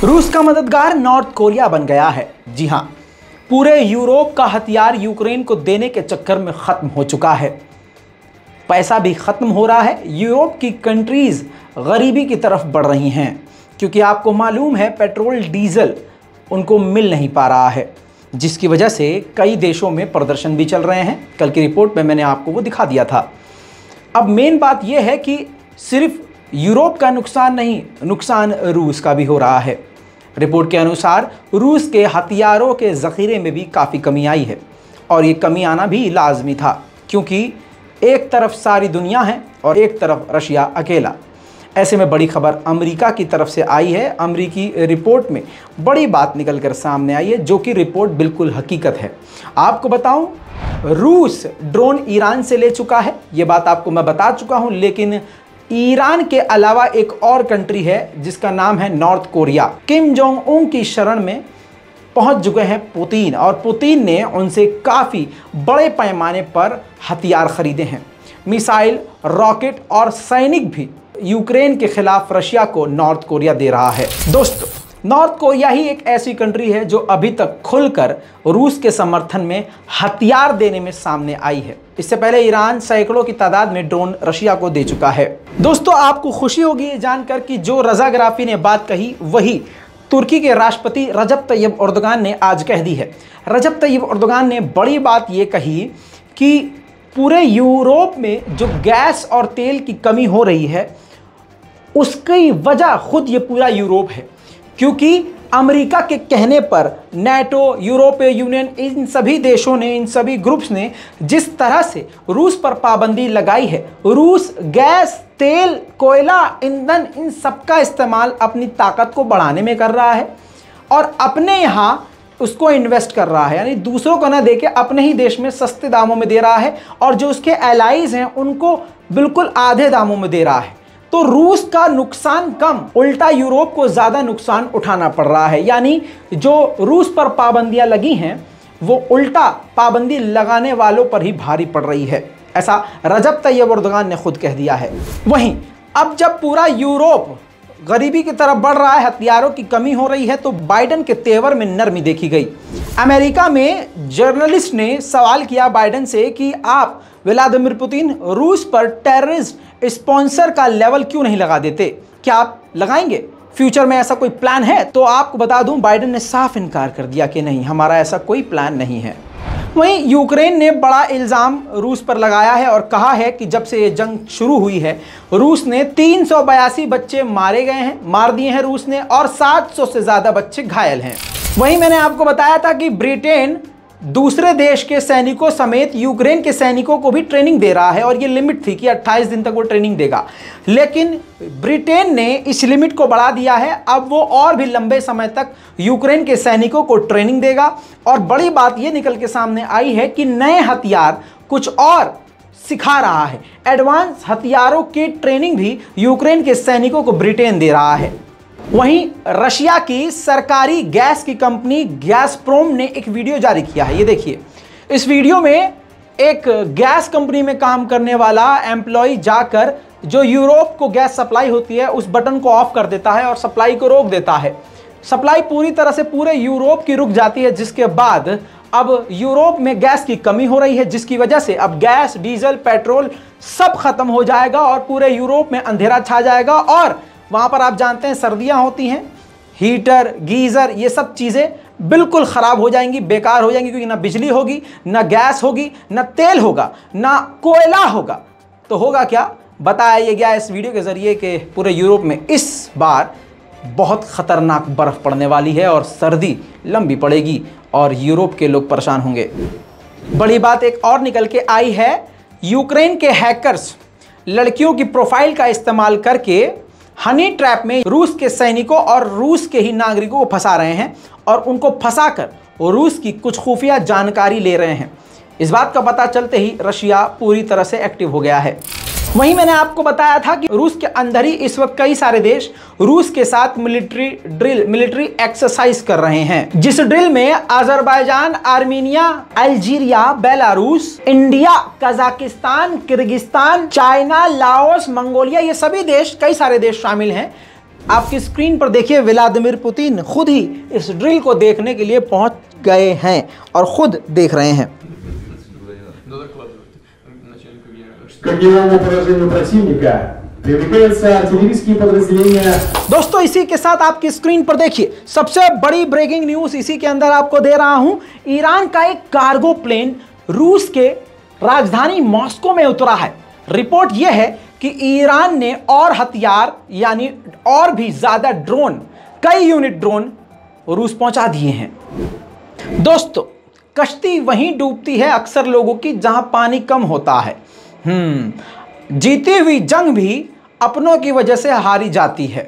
रूस का मददगार नॉर्थ कोरिया बन गया है। जी हां, पूरे यूरोप का हथियार यूक्रेन को देने के चक्कर में खत्म हो चुका है। पैसा भी खत्म हो रहा है। यूरोप की कंट्रीज गरीबी की तरफ बढ़ रही हैं क्योंकि आपको मालूम है पेट्रोल डीजल उनको मिल नहीं पा रहा है, जिसकी वजह से कई देशों में प्रदर्शन भी चल रहे हैं। कल की रिपोर्ट में मैंने आपको वो दिखा दिया था। अब मेन बात यह है कि सिर्फ यूरोप का नुकसान नहीं, नुकसान रूस का भी हो रहा है। रिपोर्ट के अनुसार रूस के हथियारों के ज़ख़ीरे में भी काफ़ी कमी आई है और ये कमी आना भी लाजमी था क्योंकि एक तरफ सारी दुनिया है और एक तरफ रशिया अकेला। ऐसे में बड़ी खबर अमेरिका की तरफ से आई है। अमेरिकी रिपोर्ट में बड़ी बात निकल कर सामने आई है जो कि रिपोर्ट बिल्कुल हकीकत है। आपको बताऊं, रूस ड्रोन ईरान से ले चुका है, ये बात आपको मैं बता चुका हूं, लेकिन ईरान के अलावा एक और कंट्री है जिसका नाम है north Korea. Kim Jong Un की शरण में पहुंच चुके हैं पुतिन और पुतिन ने उनसे काफ़ी बड़े पैमाने पर हथियार खरीदे हैं। मिसाइल, रॉकेट और सैनिक भी यूक्रेन के खिलाफ रशिया को नॉर्थ कोरिया दे रहा है। दोस्तों, नॉर्थ कोरिया ही एक ऐसी कंट्री है जो अभी तक खुलकर रूस के समर्थन में हथियार देने में सामने आई है। इससे पहले ईरान सैकड़ों की तादाद में ड्रोन रशिया को दे चुका है। दोस्तों, आपको खुशी होगी ये जानकर कि जो रजा गराफी ने बात कही वही तुर्की के राष्ट्रपति रजब तैयब एर्दोगान ने आज कह दी है। रजब तैयब एर्दोगान ने बड़ी बात ये कही कि पूरे यूरोप में जो गैस और तेल की कमी हो रही है उसकी वजह खुद ये पूरा यूरोप है, क्योंकि अमेरिका के कहने पर नेटो, यूरोपीय यूनियन, इन सभी देशों ने, इन सभी ग्रुप्स ने जिस तरह से रूस पर पाबंदी लगाई है, रूस गैस, तेल, कोयला, ईंधन, इन सब का इस्तेमाल अपनी ताकत को बढ़ाने में कर रहा है और अपने यहाँ उसको इन्वेस्ट कर रहा है, यानी दूसरों को ना देके अपने ही देश में सस्ते दामों में दे रहा है और जो उसके एलाइज हैं उनको बिल्कुल आधे दामों में दे रहा है। तो रूस का नुकसान कम, उल्टा यूरोप को ज़्यादा नुकसान उठाना पड़ रहा है। यानी जो रूस पर पाबंदियां लगी हैं वो उल्टा पाबंदी लगाने वालों पर ही भारी पड़ रही है, ऐसा रजब तैयब एर्दोगान ने खुद कह दिया है। वहीं अब जब पूरा यूरोप गरीबी की तरफ बढ़ रहा है, हथियारों की कमी हो रही है, तो बाइडेन के तेवर में नरमी देखी गई। अमेरिका में जर्नलिस्ट ने सवाल किया बाइडेन से कि आप व्लादिमीर पुतिन रूस पर टेररिस्ट स्पॉन्सर का लेवल क्यों नहीं लगा देते, क्या आप लगाएंगे, फ्यूचर में ऐसा कोई प्लान है? तो आपको बता दूं, बाइडेन ने साफ इनकार कर दिया कि नहीं, हमारा ऐसा कोई प्लान नहीं है। वहीं यूक्रेन ने बड़ा इल्ज़ाम रूस पर लगाया है और कहा है कि जब से ये जंग शुरू हुई है रूस ने 382 बच्चे मार दिए हैं रूस ने और 700 से ज़्यादा बच्चे घायल हैं। वहीं मैंने आपको बताया था कि ब्रिटेन दूसरे देश के सैनिकों समेत यूक्रेन के सैनिकों को भी ट्रेनिंग दे रहा है और ये लिमिट थी कि 28 दिन तक वो ट्रेनिंग देगा, लेकिन ब्रिटेन ने इस लिमिट को बढ़ा दिया है। अब वो और भी लंबे समय तक यूक्रेन के सैनिकों को ट्रेनिंग देगा और बड़ी बात ये निकल के सामने आई है कि नए हथियार कुछ और सिखा रहा है। एडवांस हथियारों की ट्रेनिंग भी यूक्रेन के सैनिकों को ब्रिटेन दे रहा है। वहीं रशिया की सरकारी गैस की कंपनी गैसप्रोम ने एक वीडियो जारी किया है, ये देखिए। इस वीडियो में एक गैस कंपनी में काम करने वाला एम्प्लॉय जाकर जो यूरोप को गैस सप्लाई होती है उस बटन को ऑफ कर देता है और सप्लाई को रोक देता है। सप्लाई पूरी तरह से पूरे यूरोप की रुक जाती है, जिसके बाद अब यूरोप में गैस की कमी हो रही है, जिसकी वजह से अब गैस, डीजल, पेट्रोल सब खत्म हो जाएगा और पूरे यूरोप में अंधेरा छा जाएगा। और वहाँ पर आप जानते हैं सर्दियाँ होती हैं, हीटर, गीज़र, ये सब चीज़ें बिल्कुल ख़राब हो जाएंगी, बेकार हो जाएंगी, क्योंकि ना बिजली होगी, ना गैस होगी, ना तेल होगा, ना कोयला होगा। तो होगा क्या, बताया गया इस वीडियो के ज़रिए कि पूरे यूरोप में इस बार बहुत ख़तरनाक बर्फ़ पड़ने वाली है और सर्दी लंबी पड़ेगी और यूरोप के लोग परेशान होंगे। बड़ी बात एक और निकल के आई है, यूक्रेन के हैकर्स लड़कियों की प्रोफाइल का इस्तेमाल करके हनी ट्रैप में रूस के सैनिकों और रूस के ही नागरिकों को फंसा रहे हैं और उनको फंसाकर रूस की कुछ खुफिया जानकारी ले रहे हैं। इस बात का पता चलते ही रशिया पूरी तरह से एक्टिव हो गया है। वहीं मैंने आपको बताया था कि रूस के अंदर ही इस वक्त कई सारे देश रूस के साथ मिलिट्री एक्सरसाइज कर रहे हैं, जिस ड्रिल में Azerbaijan, Armenia, Algeria, Belarus, India, Kazakhstan, Kyrgyzstan, China, Laos, Mongolia, ये सभी देश, कई सारे देश शामिल हैं। आपकी स्क्रीन पर देखिए, व्लादिमीर पुतिन खुद ही इस ड्रिल को देखने के लिए पहुंच गए हैं और खुद देख रहे हैं। दोस्तों, इसी के साथ आपकी स्क्रीन पर देखिए सबसे बड़ी ब्रेकिंग न्यूज इसी के अंदर आपको दे रहा हूं। ईरान का एक कार्गो प्लेन रूस के राजधानी मॉस्को में उतरा है। रिपोर्ट यह है कि ईरान ने और हथियार यानी और भी ज्यादा ड्रोन, कई यूनिट ड्रोन रूस पहुंचा दिए हैं। दोस्तों, कश्ती वहीं डूबती है अक्सर लोगों की जहां पानी कम होता है। जीती हुई जंग भी अपनों की वजह से हारी जाती है।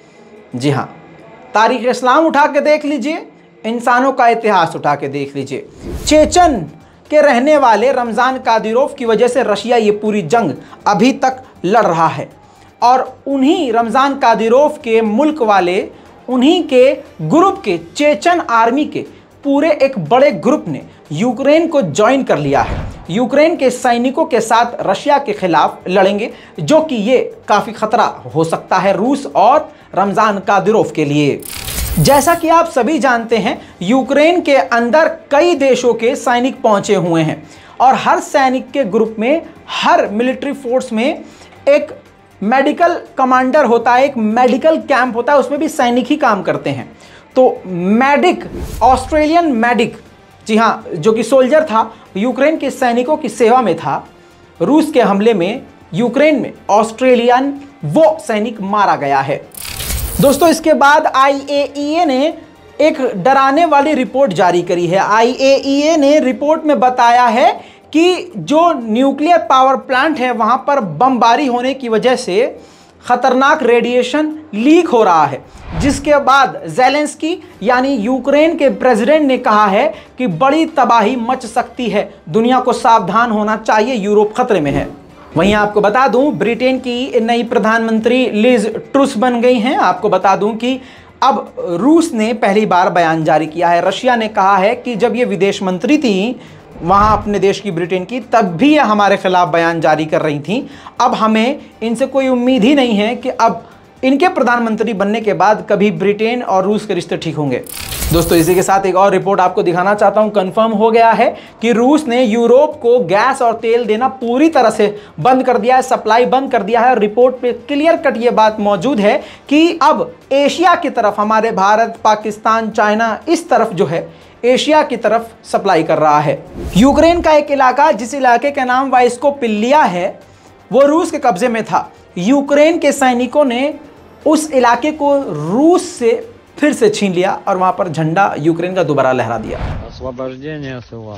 जी हां, तारीख इस्लाम उठा के देख लीजिए, इंसानों का इतिहास उठा के देख लीजिए। चेचन के रहने वाले रमजान कादिरोव की वजह से रशिया ये पूरी जंग अभी तक लड़ रहा है और उन्हीं रमजान कादिरोव के मुल्क वाले, उन्हीं के ग्रुप के, चेचन आर्मी के पूरे एक बड़े ग्रुप ने यूक्रेन को ज्वाइन कर लिया है। यूक्रेन के सैनिकों के साथ रशिया के खिलाफ लड़ेंगे, जो कि ये काफ़ी खतरा हो सकता है रूस और रमजान कादिरोव के लिए। जैसा कि आप सभी जानते हैं, यूक्रेन के अंदर कई देशों के सैनिक पहुंचे हुए हैं और हर सैनिक के ग्रुप में, हर मिलिट्री फोर्स में एक मेडिकल कमांडर होता है, एक मेडिकल कैंप होता है, उसमें भी सैनिक ही काम करते हैं। तो मेडिक, ऑस्ट्रेलियन मेडिक, जी हाँ, जो कि सोल्जर था, यूक्रेन के सैनिकों की सेवा में था। रूस के हमले में यूक्रेन में ऑस्ट्रेलियन वो सैनिक मारा गया है। दोस्तों, इसके बाद IAEA ने एक डराने वाली रिपोर्ट जारी करी है। IAEA ने रिपोर्ट में बताया है कि जो न्यूक्लियर पावर प्लांट है वहां पर बमबारी होने की वजह से खतरनाक रेडिएशन लीक हो रहा है, जिसके बाद ज़ेलेंस्की यानी यूक्रेन के प्रेसिडेंट ने कहा है कि बड़ी तबाही मच सकती है, दुनिया को सावधान होना चाहिए, यूरोप खतरे में है। वहीं आपको बता दूं, ब्रिटेन की नई प्रधानमंत्री लिज ट्रुस बन गई हैं। आपको बता दूं कि अब रूस ने पहली बार बयान जारी किया है। रशिया ने कहा है कि जब ये विदेश मंत्री थी वहाँ अपने देश की, ब्रिटेन की, तब भी ये हमारे खिलाफ बयान जारी कर रही थी। अब हमें इनसे कोई उम्मीद ही नहीं है कि अब इनके प्रधानमंत्री बनने के बाद कभी ब्रिटेन और रूस के रिश्ते ठीक होंगे। दोस्तों, इसी के साथ एक और रिपोर्ट आपको दिखाना चाहता हूं। कंफर्म हो गया है कि रूस ने यूरोप को गैस और तेल देना पूरी तरह से बंद कर दिया है, सप्लाई बंद कर दिया है। रिपोर्ट पे क्लियर कट ये बात मौजूद है कि अब एशिया की तरफ, हमारे भारत, पाकिस्तान, चाइना, इस तरफ जो है एशिया की तरफ सप्लाई कर रहा है। यूक्रेन का एक इलाका, जिस इलाके का नाम वाइस्कोपिलिया है, वो रूस के कब्जे में था। यूक्रेन के सैनिकों ने उस इलाके को रूस से फिर से छीन लिया और वहां पर झंडा यूक्रेन का दोबारा लहरा दिया। Освобождение села.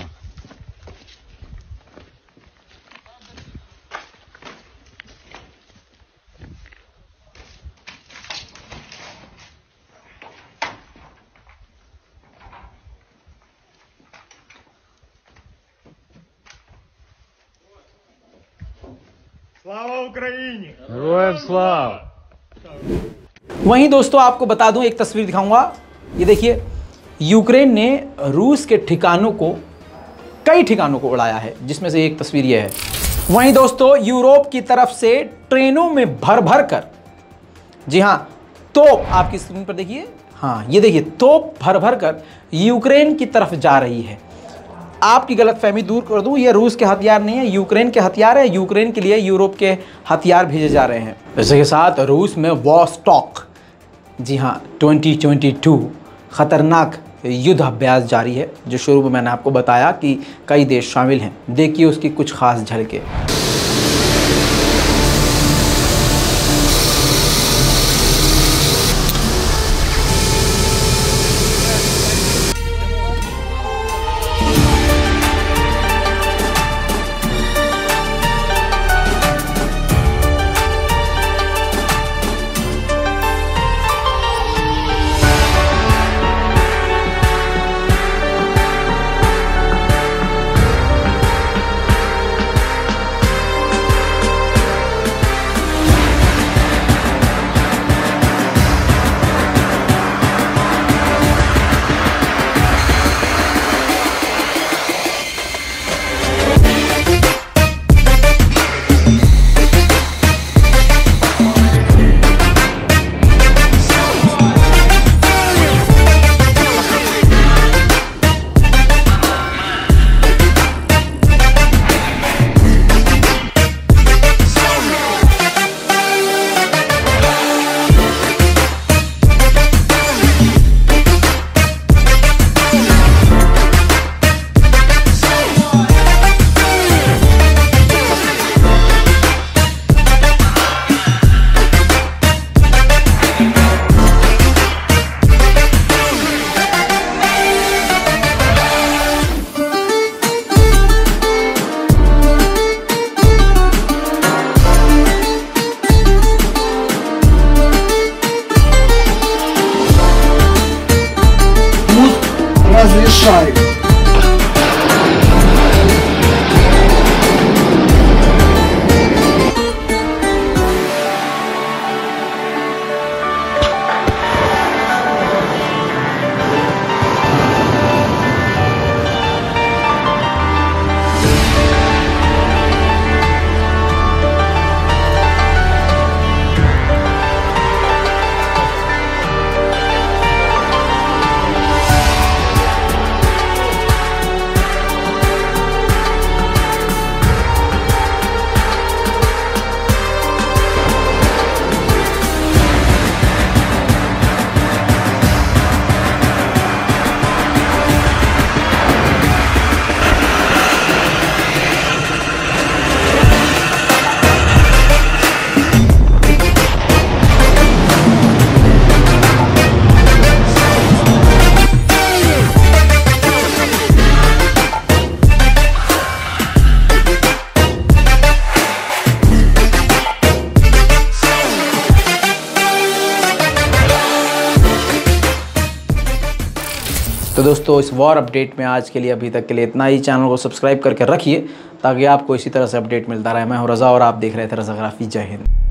Слава Україні! Героям слава! वहीं दोस्तों, आपको बता दूं, एक तस्वीर दिखाऊंगा। ये देखिए, यूक्रेन ने रूस के ठिकानों को, कई ठिकानों को उड़ाया है, जिसमें से एक तस्वीर ये है। वहीं दोस्तों, यूरोप की तरफ से ट्रेनों में भर भर कर, जी हाँ, तोप आपकी स्क्रीन पर देखिए, हाँ ये देखिए, तोप भर भर कर यूक्रेन की तरफ जा रही है। आपकी गलतफहमी दूर कर दूं, ये रूस के हथियार नहीं है, यूक्रेन के हथियार है। यूक्रेन के लिए यूरोप के हथियार भेजे जा रहे हैं। इसके साथ रूस में वॉस्टॉक, जी हाँ, 2022 खतरनाक युद्ध अभ्यास जारी है, जो शुरू में मैंने आपको बताया कि कई देश शामिल हैं। देखिए उसकी कुछ खास झलकें। Menschheit. तो दोस्तों इस वॉर अपडेट में आज के लिए अभी तक के लिए इतना ही। चैनल को सब्सक्राइब करके रखिए ताकि आपको इसी तरह से अपडेट मिलता रहे। मैं हूं रज़ा और आप देख रहे थे रज़ाग्राफी। जय हिंद।